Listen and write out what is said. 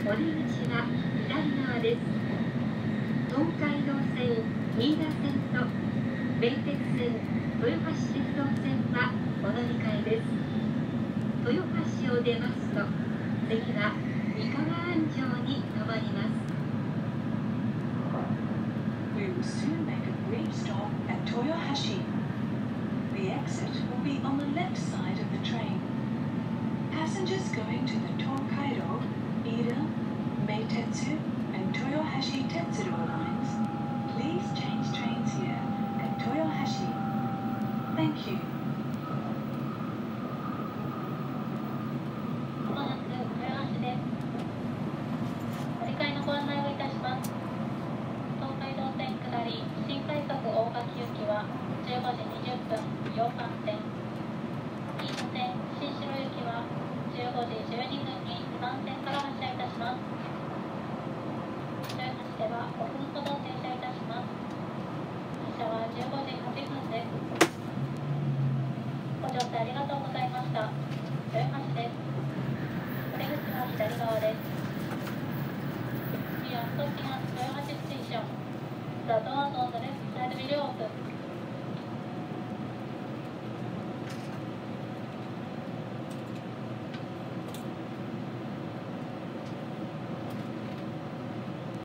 降り口は左側です。東海道線、新潟線と名鉄線、豊橋鉄道線はお乗り換えです。豊橋を出ますと、次は三河安城に停まります。 We will soon make a brief stop at Toyohashi. The exit will be on the left side of the train. Passengers going to the Tokaido, Ida, Meitetsu, and Toyohashi Tetsuro lines, please change trains here at Toyohashi. Thank you. まもなく豊橋です。乗り換えのご案内をいたします。東海道線下り新快速大垣行きは15時20分4番線。飯野線新城行きは15時12分に2番線から発車いたします。豊橋では5分ほど停車いたします。発車は15時8分です。ご乗車ありがとうございました。豊橋です。お出口は左側です。We are stopping at Toyohashi Station. The doors on the left side will open.